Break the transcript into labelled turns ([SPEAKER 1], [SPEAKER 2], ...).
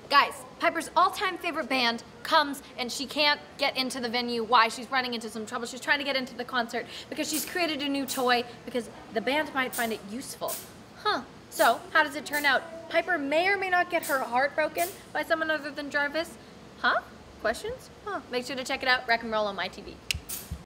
[SPEAKER 1] Guys, Piper's all-time favorite band comes and she can't get into the venue. Why? She's running into some trouble. She's trying to get into the concert because she's created a new toy because the band might find it useful. Huh. So, how does it turn out? Piper may or may not get her heart broken by someone other than Jarvis. Huh? Questions? Huh. Make sure to check it out. Rock and Roll on my TV.